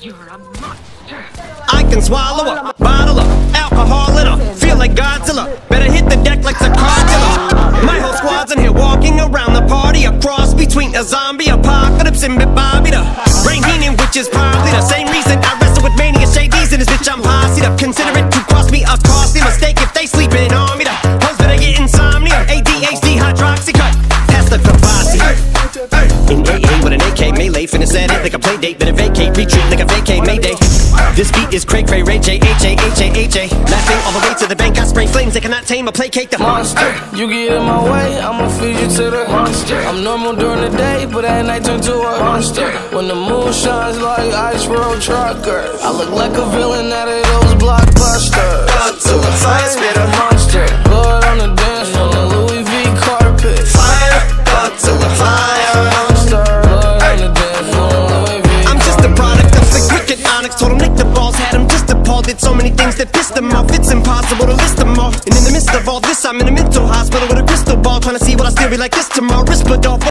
You're a monster. I can swallow a bottle of alcohol in her. Feel like Godzilla. Better hit the deck like the car dealer. My whole squad's in here walking around the party. A cross between a zombie apocalypse and Bobby the Brain Heenan, which is probably the same reason I wrestle with mania shades in this bitch. I'm posse up. Consider it to cost me a costly mistake if they sleeping on me. The hoes better get insomnia. ADHD hydroxycut. Pass the Kavasi. In AA with an AK melee, finna set it like a play date, then a vacate, retreat like a vacate Mayday. This beat is Cray Cray, Ray J, H-A-H-A-H-A. Laughing all the way to the bank, I spray flames, they cannot tame or placate the monster. You get in my way, I'ma feed you to the monster. I'm normal during the day, but at night turn to a monster. When the moon shines like ice road trucker, I look like a villain out of those blockbusters. Up to the fire, spit a monster. Blood on the dance floor, the Louis V carpet. Fire, up to the fire. Told him lick the balls, had him just appalled. Did so many things that pissed him off. It's impossible to list them all. And in the midst of all this, I'm in a mental hospital with a crystal ball, trying to see what I still be like this tomorrow. Whispered off.